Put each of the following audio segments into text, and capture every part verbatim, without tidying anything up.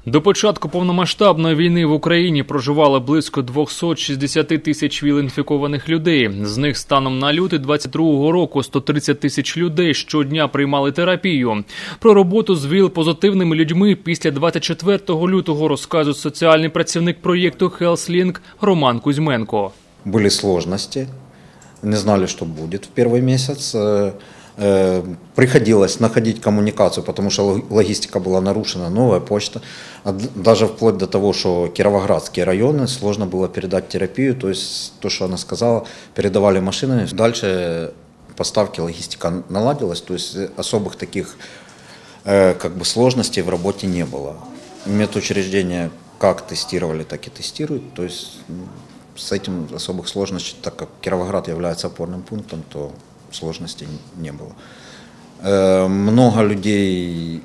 До початку повномасштабної війни в Україні проживало близько двісті шістдесят тисяч ВІЛ-інфікованих людей. З них станом на лютий двадцять другого року сто тридцять тисяч людей щодня приймали терапію. Про роботу з ВІЛ-позитивними людьми після двадцять четвертого лютого розказує соціальний працівник проєкту HealthLink Роман Кузьменко. Були складності, не знали, що буде в перший місяць. Приходилось находить коммуникацию, потому что логистика была нарушена, новая почта. Даже вплоть до того, что Кировоградские районы сложно было передать терапию, то есть то, что она сказала, передавали машинами. Дальше поставки, логистика наладилась, то есть особых таких как бы сложностей в работе не было. Медучреждения как тестировали, так и тестируют, то есть с этим особых сложностей, так как Кировоград является опорным пунктом, то сложностей не было. Много людей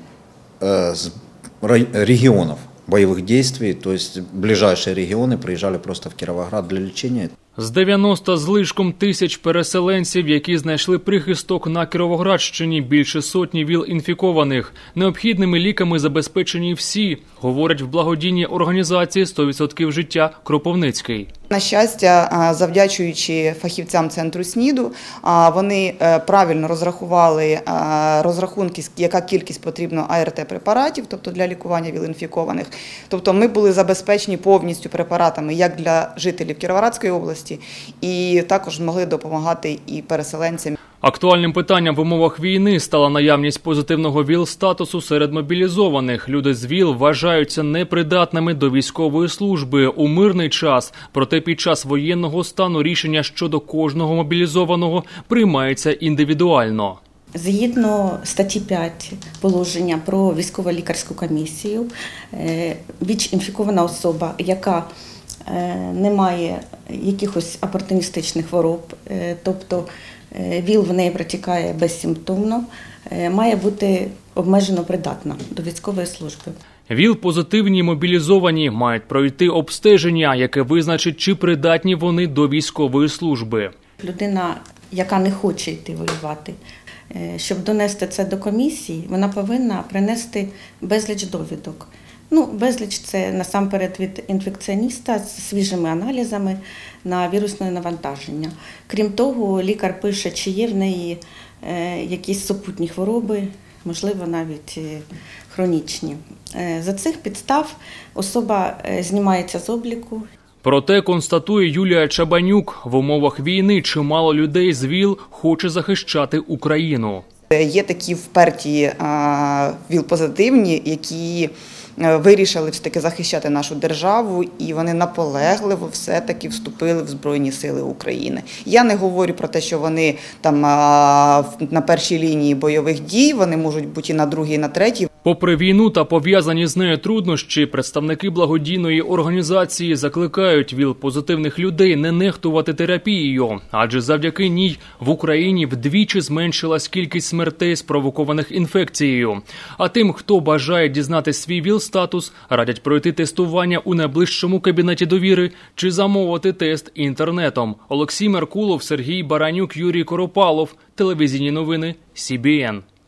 с регионов боевых действий, то есть ближайшие регионы приезжали просто в Кировоград для лечения. З дев'яноста з лишком тисяч переселенців, які знайшли прихисток на Кіровоградщині, більше сотні ВІЛ-інфікованих. Необхідними ліками забезпечені всі, говорять в благодійній організації «сто відсотків життя» Кропивницький. На щастя, завдячуючи фахівцям центру СНІДу, вони правильно розрахували розрахунки, яка кількість потрібна А Р Т-препаратів, тобто для лікування ВІЛ-інфікованих. Тобто ми були забезпечені повністю препаратами як для жителів Кіровоградської області, і також могли допомагати і переселенцям. Актуальним питанням в умовах війни стала наявність позитивного ВІЛ-статусу серед мобілізованих. Люди з ВІЛ вважаються непридатними до військової служби у мирний час. Проте під час воєнного стану рішення щодо кожного мобілізованого приймається індивідуально. Згідно статті п'ять положення про військово-лікарську комісію, ВІЛ-інфікована особа, яка не має якихось опортуністичних хвороб, тобто ВІЛ в неї протікає безсимптомно, має бути обмежено придатна до військової служби. ВІЛ-позитивні мобілізовані мають пройти обстеження, яке визначить, чи придатні вони до військової служби. Людина, яка не хоче йти воювати, щоб донести це до комісії, вона повинна принести безліч довідок. Ну, безліч – це насамперед від інфекціоніста з свіжими аналізами на вірусне навантаження. Крім того, лікар пише, чи є в неї якісь супутні хвороби, можливо, навіть хронічні. За цих підстав особа знімається з обліку. Проте, констатує Юлія Чабанюк, в умовах війни чимало людей з ВІЛ хоче захищати Україну. Є такі вперті ВІЛ-позитивні, які вирішили все-таки захищати нашу державу, і вони наполегливо все-таки вступили в Збройні Сили України. Я не говорю про те, що вони там на першій лінії бойових дій, вони можуть бути і на другій, і на третій. Попри війну та пов'язані з нею труднощі, представники благодійної організації закликають ВІЛ-позитивних людей не нехтувати терапією, адже завдяки ній в Україні вдвічі зменшилась кількість смертей, спровокованих інфекцією. А тим, хто бажає дізнати свій ВІЛ-статус, радять пройти тестування у найближчому кабінеті довіри чи замовити тест інтернетом. Олексій Меркулов, Сергій Баранюк, Юрій Коропалов. Телевізійні новини Сі Бі Ен.